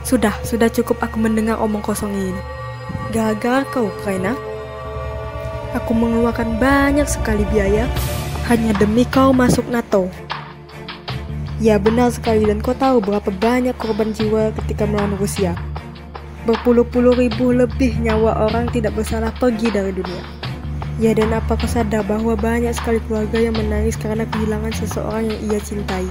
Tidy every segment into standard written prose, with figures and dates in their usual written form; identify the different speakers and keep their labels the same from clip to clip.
Speaker 1: Sudah cukup aku mendengar omong kosong ini. Gara-gara kau, Ukraina, aku mengeluarkan banyak sekali biaya hanya demi kau masuk NATO. Ya benar sekali, dan kau tahu berapa banyak korban jiwa ketika melawan Rusia. Berpuluh-puluh ribu lebih nyawa orang tidak bersalah pergi dari dunia. Ya, dan apa kau sadar bahwa banyak sekali keluarga yang menangis karena kehilangan seseorang yang ia cintai.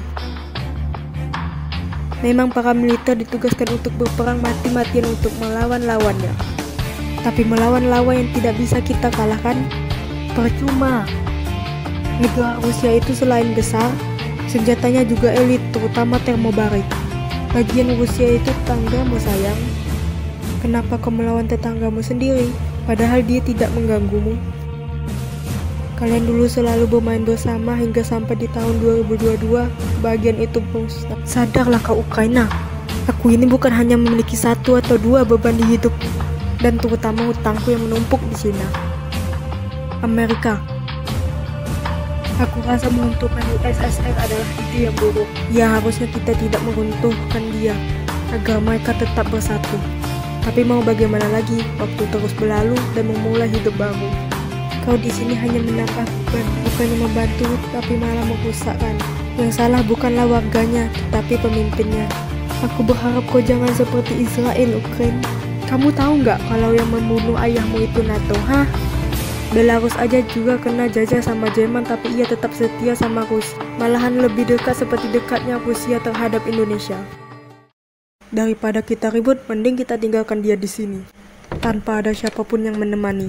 Speaker 1: Memang para militer ditugaskan untuk berperang mati-matian untuk melawan lawannya. Tapi melawan lawan yang tidak bisa kita kalahkan, percuma. Negara Rusia itu selain besar, senjatanya juga elit, terutama termobarik. Bagian Rusia itu tetanggamu, sayang. Kenapa kau melawan tetanggamu sendiri, padahal dia tidak mengganggumu? Kalian dulu selalu bermain bersama hingga sampai di tahun 2022, bagian itu musnah. Sadarlah kau, Ukraina. Aku ini bukan hanya memiliki satu atau dua beban di hidup, dan terutama hutangku yang menumpuk di Cina. Amerika. Aku rasa meruntuhkan USSR adalah ide yang buruk. Ya, harusnya kita tidak meruntuhkan dia, agar mereka tetap bersatu. Tapi mau bagaimana lagi, waktu terus berlalu dan memulai hidup baru. Kau di sini hanya menambah beban, bukannya membantu, tapi malah merusakkan. Yang salah bukanlah warganya, tetapi pemimpinnya. Aku berharap kau jangan seperti Israel, Ukraina. Kamu tahu nggak kalau yang membunuh ayahmu itu NATO, hah? Belarus aja juga kena jajah sama Jerman, tapi ia tetap setia sama Rusia. Malahan lebih dekat seperti dekatnya Rusia terhadap Indonesia. Daripada kita ribut, mending kita tinggalkan dia di sini, tanpa ada siapapun yang menemani.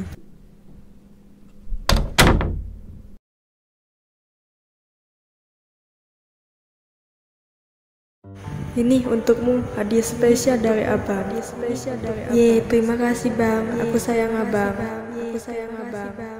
Speaker 1: Ini untukmu, hadiah spesial dari Abang. Ye, terima kasih Bang. Aku sayang Abang.